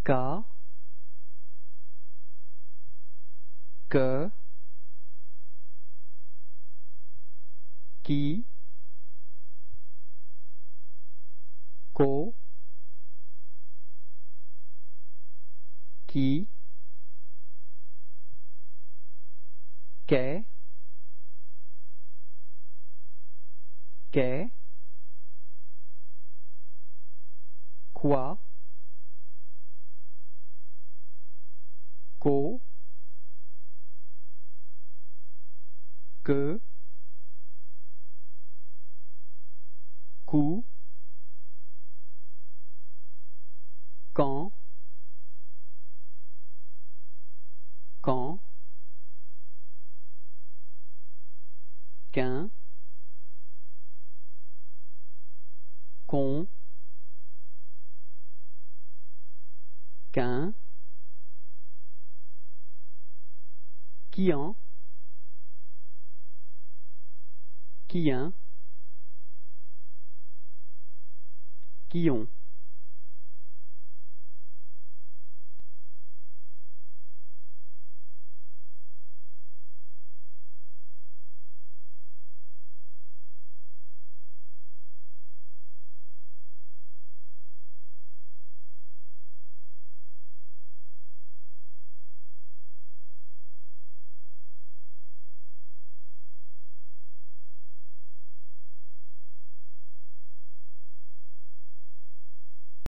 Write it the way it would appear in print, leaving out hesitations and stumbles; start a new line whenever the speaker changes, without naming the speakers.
Ka, que, qui, ko, qui, qu'est, quoi, qu'au, que, qu'où, quand, qu'un, qu'on, qu'un, qui en, qui un, qui ont.